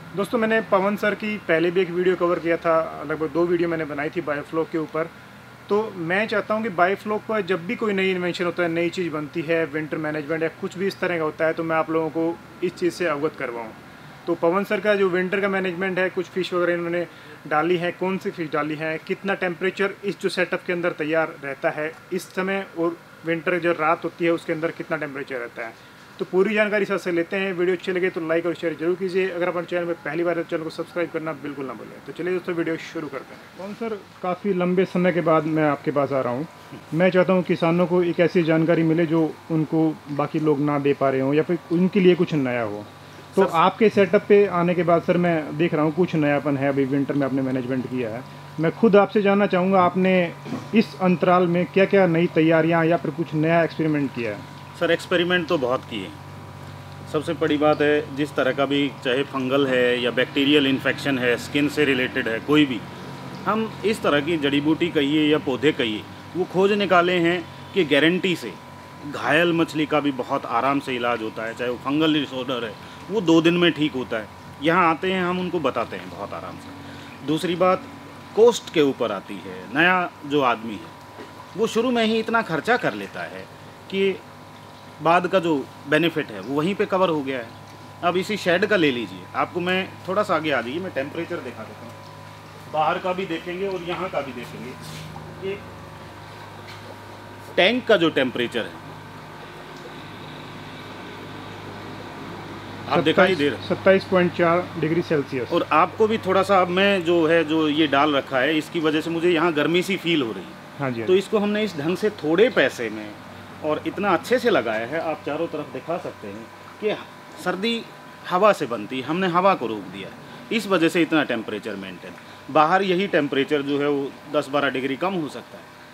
दोस्तों मैंने पवन सर की पहले भी एक वीडियो कवर किया था, लगभग 2 वीडियो मैंने बनाई थी बायोफ्लॉक के ऊपर। तो मैं चाहता हूं कि बायोफ्लॉक पर जब भी कोई नई इन्वेंशन होता है, नई चीज़ बनती है, विंटर मैनेजमेंट या कुछ भी इस तरह का होता है, तो मैं आप लोगों को इस चीज़ से अवगत करवाऊँ। तो पवन सर का जो विंटर का मैनेजमेंट है, कुछ फ़िश वगैरह इन्होंने डाली है, कौन सी फ़िश डाली है, कितना टेम्परेचर इस जो सेटअप के अंदर तैयार रहता है इस समय, और विंटर जो रात होती है उसके अंदर कितना टेम्परेचर रहता है, तो पूरी जानकारी सर से लेते हैं। वीडियो अच्छी लगे तो लाइक और शेयर जरूर कीजिए। अगर अपन चैनल में पहली बार है तो चैनल को सब्सक्राइब करना बिल्कुल ना भूलें। तो चलिए दोस्तों वीडियो शुरू करते हैं। कौन सर, काफ़ी लंबे समय के बाद मैं आपके पास आ रहा हूँ। मैं चाहता हूँ किसानों को एक ऐसी जानकारी मिले जो उनको बाकी लोग ना दे पा रहे हों, या फिर उनके लिए कुछ नया हो। तो आपके सेटअप पे आने के बाद सर मैं देख रहा हूँ कुछ नयापन है। अभी विंटर में आपने मैनेजमेंट किया है। मैं खुद आपसे जानना चाहूँगा, आपने इस अंतराल में क्या क्या नई तैयारियाँ या फिर कुछ नया एक्सपेरिमेंट किया है? सर एक्सपेरिमेंट तो बहुत किए। सबसे बड़ी बात है, जिस तरह का भी चाहे फंगल है या बैक्टीरियल इन्फेक्शन है, स्किन से रिलेटेड है कोई भी, हम इस तरह की जड़ी बूटी कहिए या पौधे कहिए, वो खोज निकाले हैं कि गारंटी से घायल मछली का भी बहुत आराम से इलाज होता है। चाहे वो फंगल डिसऑर्डर है, वो 2 दिन में ठीक होता है। यहाँ आते हैं, हम उनको बताते हैं बहुत आराम से। दूसरी बात कॉस्ट के ऊपर आती है। नया जो आदमी है वो शुरू में ही इतना खर्चा कर लेता है कि बाद का जो बेनिफिट है वो वहीं पे कवर हो गया है। अब इसी शेड का ले लीजिए, आपको मैं थोड़ा सा आगे आ जाइए, मैं टेम्परेचर दिखा देता हूँ। बाहर का भी देखेंगे और यहाँ का भी देखेंगे। ये टैंक का जो टेम्परेचर है आप दिखाई दे रहे 27.4 डिग्री सेल्सियस। और आपको भी थोड़ा सा, अब मैं जो है जो ये डाल रखा है इसकी वजह से मुझे यहाँ गर्मी सी फील हो रही है। हाँ जी। तो इसको हमने इस ढंग से थोड़े पैसे में और इतना अच्छे से लगाया है, आप चारों तरफ दिखा सकते हैं कि सर्दी हवा से बनती है, हमने हवा को रोक दिया है। इस वजह से इतना टेम्परेचर मेंटेन। बाहर यही टेम्परेचर जो है वो 10-12 डिग्री कम हो सकता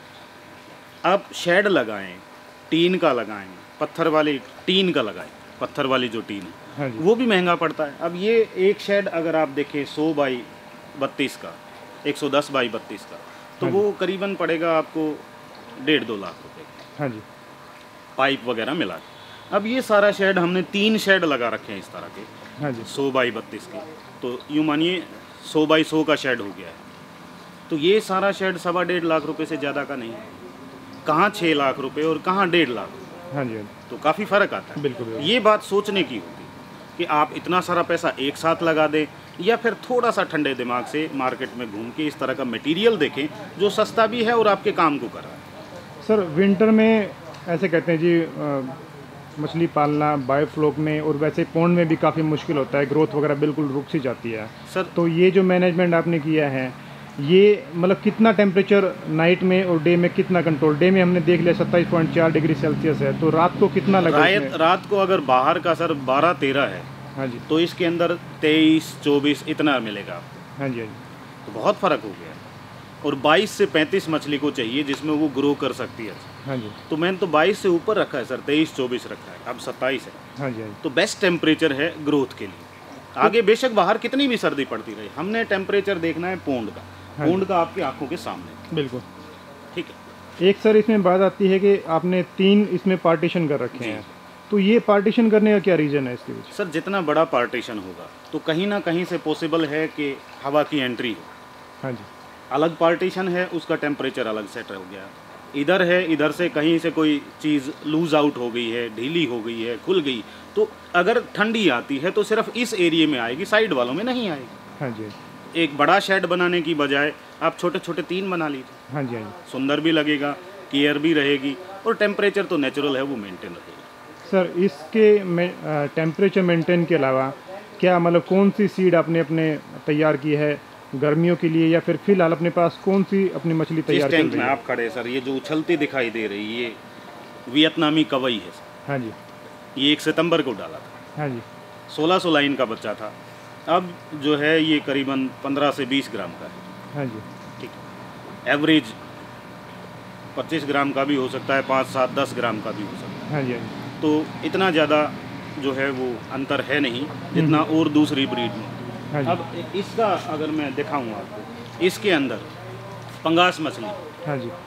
है। आप शेड लगाएं, टीन का लगाएं, पत्थर वाली टीन का लगाएं, पत्थर वाली जो टीन है हाँ जी। वो भी महंगा पड़ता है। अब ये एक शेड अगर आप देखें 100 बाई 32 का, 110 बाई 32 का, तो हाँ वो करीबन पड़ेगा आपको 1.5-2 लाख रुपए। हाँ जी। पाइप वगैरह मिला के। अब ये सारा शेड हमने 3 शेड लगा रखे हैं इस तरह के, हाँ जी। 100 बाई 32 के, तो यूँ मानिए 100 बाई 100 का शेड हो गया है। तो ये सारा शेड 1.25 लाख रुपए से ज़्यादा का नहीं है। कहाँ 6 लाख रुपए और कहाँ 1.5 लाख, हाँ जी। तो काफ़ी फ़र्क आता है। बिल्कुल बिल्कुल। ये बात सोचने की होती है कि आप इतना सारा पैसा एक साथ लगा दें, या फिर थोड़ा सा ठंडे दिमाग से मार्केट में घूम के इस तरह का मटेरियल देखें जो सस्ता भी है और आपके काम को कर रहा है। सर विंटर में ऐसे कहते हैं जी, मछली पालना बायोफ्लॉक में और वैसे पॉन्ड में भी काफ़ी मुश्किल होता है, ग्रोथ वगैरह बिल्कुल रुक सी जाती है सर तो ये जो मैनेजमेंट आपने किया है, ये मतलब कितना टेम्परेचर नाइट में और डे में कितना कंट्रोल? डे में हमने देख लिया 27.4 डिग्री सेल्सियस है, तो रात को कितना लगा? रात को अगर बाहर का सर 12-13 है, हाँ जी, तो इसके अंदर 23-24 इतना मिलेगा आपको। हाँ जी, हाँ जी, तो बहुत फ़र्क हो गया है। और 22 से 35 मछली को चाहिए जिसमें वो ग्रो कर सकती है। हाँ जी, तो मैंने तो 22 से ऊपर रखा है सर, 23-24 रखा है, अब 27 है। हाँ जी, हाँ जी। तो बेस्ट टेम्परेचर है ग्रोथ के लिए। आगे बेशक बाहर कितनी भी सर्दी पड़ती रहे, हमने टेम्परेचर देखना है पोंड का। हाँ पोंड का आपकी आंखों के सामने, बिल्कुल। ठीक है। एक सर इसमें बात आती है कि आपने 3 इसमें पार्टीशन कर रखे हैं, तो ये पार्टीशन करने का क्या रीज़न है इसके पीछे? सर जितना बड़ा पार्टीशन होगा तो कहीं ना कहीं से पॉसिबल है कि हवा की एंट्री हो। हाँ जी, अलग पार्टीशन है, उसका टेम्परेचर अलग सेट हो गया। इधर है, इधर से कहीं से कोई चीज़ लूज आउट हो गई है, ढीली हो गई है, खुल गई, तो अगर ठंडी आती है तो सिर्फ इस एरिया में आएगी, साइड वालों में नहीं आएगी। हाँ जी, एक बड़ा शेड बनाने की बजाय आप छोटे छोटे 3 बना लीजिए। हाँ जी, हाँ जी। सुंदर भी लगेगा, केयर भी रहेगी, और टेम्परेचर तो नेचुरल है वो मेंटेन रहेगा। सर इसके में टेम्परेचर मेंटेन के अलावा क्या मतलब कौन सी सीड आपने अपने तैयार की है गर्मियों के लिए, या फिर फिलहाल अपने पास कौन सी अपनी मछली तैयार जिस चल टैंक रही में है? आप खड़े सर, ये जो उछलती दिखाई दे रही है, ये वियतनामी कवई है सर। हाँ जी, ये 1 सितंबर को डाला था, हाँ जी, 1600 लाइन का बच्चा था। अब जो है ये करीबन 15 से 20 ग्राम का है, हाँ जी, ठीक है। एवरेज 25 ग्राम का भी हो सकता है, 5, 7, 10 ग्राम का भी हो सकता है। हाँ जी, हाँ जी। तो इतना ज़्यादा जो है वो अंतर है नहीं जितना और दूसरी ब्रीड में। हाँ जी, अब इसका अगर मैं दिखाऊँ आपको, इसके अंदर पंगास मछली, हाँ जी,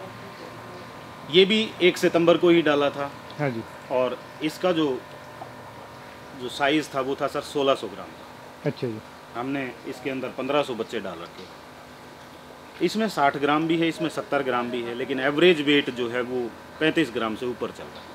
ये भी 1 सितंबर को ही डाला था, हाँ जी। और इसका जो साइज़ था वो था सर 1600 ग्राम का। अच्छा जी, हमने इसके अंदर 1500 बच्चे डाल रखे। इसमें 60 ग्राम भी है, इसमें 70 ग्राम भी है, लेकिन एवरेज वेट जो है वो 35 ग्राम से ऊपर चल रहा है।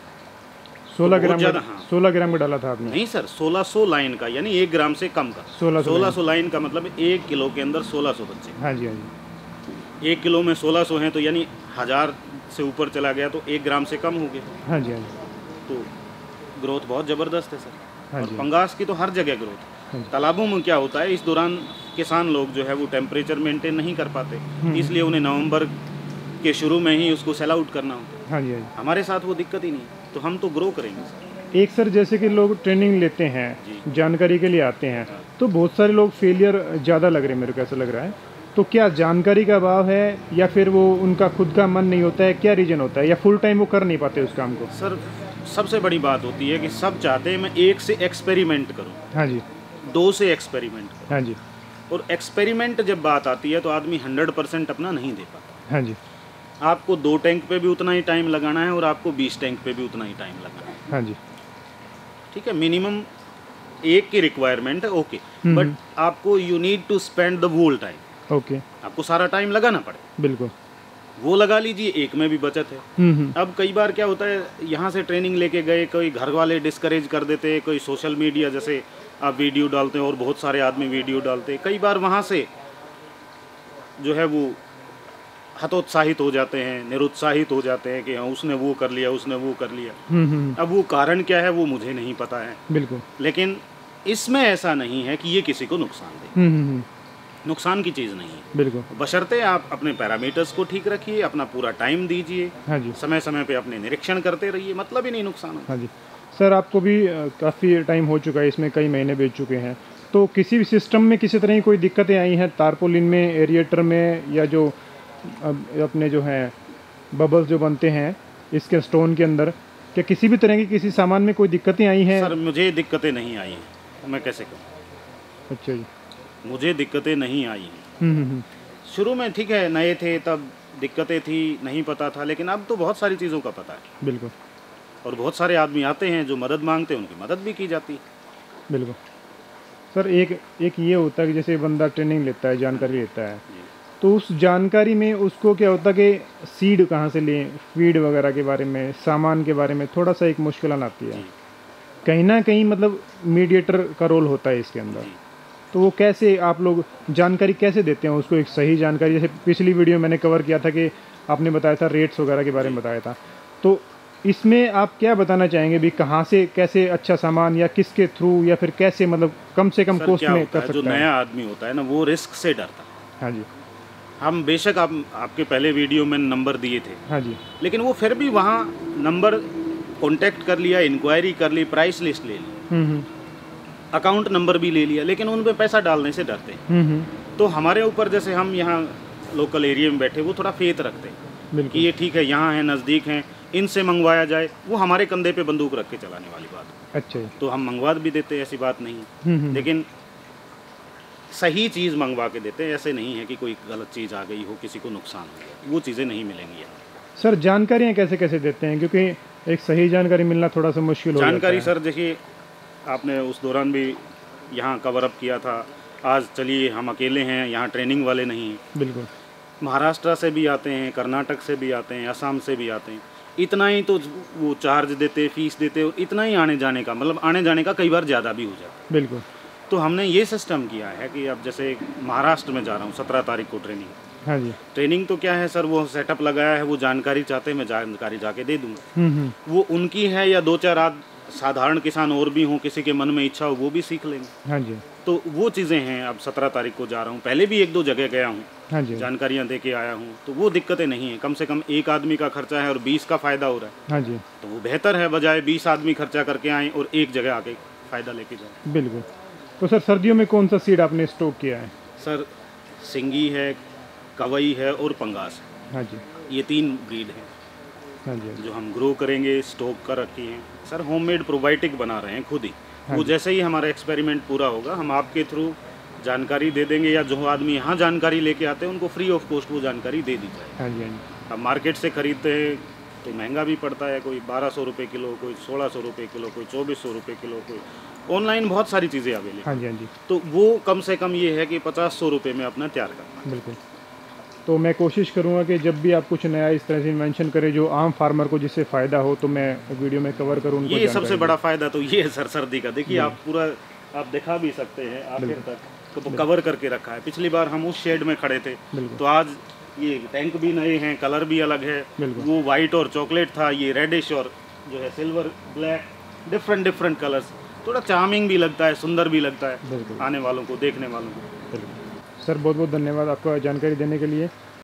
16 ग्राम ज़्यादा, का, हाँ 16 ग्राम का डाला था आपने? नहीं सर, 1600 लाइन का, यानी 1 ग्राम से कम का। 1600 लाइन का मतलब 1 किलो के अंदर 1600 बच्चे। हाँ जी, हाँ जी। 1 किलो में 1600 हैं तो यानी 1000 से ऊपर चला गया तो 1 ग्राम से कम हो गया। हाँ जी, हाँ जी। तो ग्रोथ बहुत ज़बरदस्त है सर। हाँ और जी। पंगास की तो हर जगह ग्रोथ। हाँ जी। तालाबों में क्या होता है, इस दौरान किसान लोग जो है वो टेम्परेचर मेंटेन नहीं कर पाते, इसलिए उन्हें नवंबर के शुरू में ही उसको सेल आउट करना होता है। हाँ जी, हाँ जी। हमारे साथ वो दिक्कत ही नहीं, तो हम तो ग्रो करेंगे सर। एक सर, जैसे कि लोग ट्रेनिंग लेते हैं, जानकारी के लिए आते हैं, तो बहुत सारे लोग फेलियर ज़्यादा लग रहे हैं, मेरे को ऐसा लग रहा है। तो क्या जानकारी का अभाव है या फिर वो उनका खुद का मन नहीं होता है, क्या रीज़न होता है, या फुल टाइम वो कर नहीं पाते उस काम को? सर सबसे बड़ी बात होती है कि सब चाहते हैं मैं 1 से एक्सपेरिमेंट करूं, हाँ जी, 2 से एक्सपेरिमेंट करूं। हाँ जी, और एक्सपेरिमेंट जब बात आती है तो आदमी 100% अपना नहीं दे पाता। हाँ जी, आपको 2 टैंक पे भी उतना ही टाइम लगाना है और आपको 20 टैंक पे भी उतना ही टाइम लगाना है। हाँ जी, ठीक है, मिनिमम 1 की रिक्वायरमेंट है, ओके, बट आपको you need to spend the whole time. Okay, आपको सारा टाइम लगाना पड़े, बिल्कुल। वो लगा लीजिए, 1 में भी बचत है। अब कई बार क्या होता है, यहाँ से ट्रेनिंग लेके गए, कोई घर वाले डिस्करेज कर देते हैं, कोई सोशल मीडिया जैसे आप वीडियो डालते हैं और बहुत सारे आदमी वीडियो डालते हैं, कई बार वहाँ से जो है वो हतोत्साहित हो जाते हैं, निरुत्साहित हो जाते हैं कि हाँ उसने वो कर लिया, उसने वो कर लिया। अब वो कारण क्या है वो मुझे नहीं पता है, बिल्कुल। लेकिन इसमें ऐसा नहीं है कि ये किसी को नुकसान दे। नुकसान की चीज़ नहीं है, बिल्कुल। बशर्ते आप अपने पैरामीटर्स को ठीक रखिए, अपना पूरा टाइम दीजिए, हाँ जी, समय समय पे अपने निरीक्षण करते रहिए, मतलब ही नहीं नुकसान हो। हाँ जी। सर आपको भी काफ़ी टाइम हो चुका है इसमें, कई महीने बीत चुके हैं, तो किसी भी सिस्टम में किसी तरह की कोई दिक्कतें आई हैं, तारपोलिन में, एरिएटर में, या जो अपने जो हैं बबल्स जो बनते हैं इसके स्टोन के अंदर, क्या किसी भी तरह की किसी सामान में कोई दिक्कतें आई हैं? सर मुझे दिक्कतें नहीं आई हैं, मैं कैसे कहूँ। अच्छा जी। मुझे दिक्कतें नहीं आई हैं। शुरू में ठीक है, नए थे तब दिक्कतें थी, नहीं पता था, लेकिन अब तो बहुत सारी चीज़ों का पता है। बिल्कुल। और बहुत सारे आदमी आते हैं जो मदद मांगते हैं, उनकी मदद भी की जाती है। बिल्कुल। सर एक ये होता है कि जैसे बंदा ट्रेनिंग लेता है, जानकारी लेता है, तो उस जानकारी में उसको क्या होता है कि सीड कहाँ से लें, फीड वगैरह के बारे में, सामान के बारे में थोड़ा सा एक मुश्किल आती है। कहीं ना कहीं मतलब मीडिएटर का रोल होता है इसके अंदर। तो वो कैसे आप लोग जानकारी कैसे देते हैं उसको, एक सही जानकारी? जैसे पिछली वीडियो मैंने कवर किया था कि आपने बताया था रेट्स वगैरह के बारे में बताया था, तो इसमें आप क्या बताना चाहेंगे भी, कहाँ से कैसे अच्छा सामान, या किसके थ्रू, या फिर कैसे मतलब कम से कम कॉस्ट में कर सकता है? जो नया आदमी होता है ना, वो रिस्क से डरता है। हाँ जी। हम बेशक आपके पहले वीडियो में नंबर दिए थे, हाँ जी, लेकिन वो फिर भी वहाँ नंबर कांटेक्ट कर लिया, इंक्वायरी कर ली, प्राइस लिस्ट ले ली, अकाउंट नंबर भी ले लिया, लेकिन उन पे पैसा डालने से डरते हैं। तो हमारे ऊपर, जैसे हम यहाँ लोकल एरिया में बैठे, वो थोड़ा फेथ रखते हैं कि ये ठीक है, यहाँ है, नज़दीक हैं, इनसे मंगवाया जाए। वो हमारे कंधे पे बंदूक रख के चलाने वाली बात है। अच्छा। तो हम मंगवा भी देते हैं, ऐसी बात नहीं, लेकिन सही चीज़ मंगवा के देते हैं। ऐसे नहीं है कि कोई गलत चीज़ आ गई हो, किसी को नुकसान हो गया, वो चीज़ें नहीं मिलेंगी। सर जानकारियाँ कैसे कैसे देते हैं, क्योंकि एक सही जानकारी मिलना थोड़ा सा मुश्किल हो जाता है। जानकारी सर देखिए, आपने उस दौरान भी यहाँ कवर अप किया था। आज चलिए हम अकेले हैं, यहाँ ट्रेनिंग वाले नहीं हैं। बिल्कुल। महाराष्ट्र से भी आते हैं, कर्नाटक से भी आते हैं, असम से भी आते हैं। इतना ही तो वो चार्ज देते, फीस देते, और इतना ही आने जाने का, मतलब आने जाने का कई बार ज़्यादा भी हो जाता है। बिल्कुल। तो हमने ये सिस्टम किया है कि अब जैसे महाराष्ट्र में जा रहा हूँ 17 तारीख को ट्रेनिंग। हाँ जी। ट्रेनिंग तो क्या है सर, वो सेटअप लगाया है, वो जानकारी चाहते हैं, मैं जानकारी जाके दे दूँगा। वो उनकी है, या 2-4 साधारण किसान और भी हों, किसी के मन में इच्छा हो, वो भी सीख लेंगे। हाँ जी। तो वो चीज़ें हैं। अब 17 तारीख को जा रहा हूँ, पहले भी 1-2 जगह गया हूँ, हाँ जी, जानकारियाँ दे के आया हूँ, तो वो दिक्कतें नहीं है। कम से कम एक आदमी का खर्चा है और 20 का फ़ायदा हो रहा है। हाँ जी। तो वो बेहतर है, बजाय 20 आदमी खर्चा करके आएँ और एक जगह आके फ़ायदा लेके जाएँ। बिल्कुल। तो सर सर्दियों में कौन सा सीड आपने स्टॉक किया है? सर सिंगी है, कवई है और पंगास है। हाँ जी। ये 3 ब्रीड हैं। हाँ जी। जो हम ग्रो करेंगे, स्टॉक कर रखी हैं सर। होममेड प्रोबायोटिक बना रहे हैं खुद ही। वो जैसे ही हमारा एक्सपेरिमेंट पूरा होगा, हम आपके थ्रू जानकारी दे देंगे, या जो आदमी यहाँ जानकारी लेके आते हैं उनको फ्री ऑफ कॉस्ट वो जानकारी दे दी जाए। हाँ जी। हाँ जी। अब मार्केट से खरीदते हैं तो महंगा भी पड़ता है, कोई 1200 रुपये किलो, कोई 1600 रुपये किलो, कोई 2400 रुपये किलो, कोई ऑनलाइन बहुत सारी चीज़ें अवेलेबल। हाँ जी, हाँ जी, तो वो कम से कम ये है कि 50-100 रुपये में अपना तैयार करना। बिल्कुल। तो मैं कोशिश करूँगा कि जब भी आप कुछ नया इस तरह से इन्वेंशन करें जो आम फार्मर को जिससे फ़ायदा हो, तो मैं वीडियो में कवर करूँ, उनको ये सबसे जानकारी बड़ा फ़ायदा तो ये है सर सर्दी का। देखिए आप पूरा आप दिखा भी सकते हैं आखिर तक, तो कवर करके रखा है। पिछली बार हम उस शेड में खड़े थे, बिल्कुल। तो आज ये टैंक भी नए हैं, कलर भी अलग है। बिल्कुल। वो वाइट और चॉकलेट था, ये रेडिश और जो है सिल्वर ब्लैक, डिफरेंट कलर्स, थोड़ा चार्मिंग भी लगता है, सुंदर भी लगता है बिल्कुल। आने वालों को, देखने वालों को। बिल्कुल। सर बहुत बहुत धन्यवाद आपका जानकारी देने के लिए।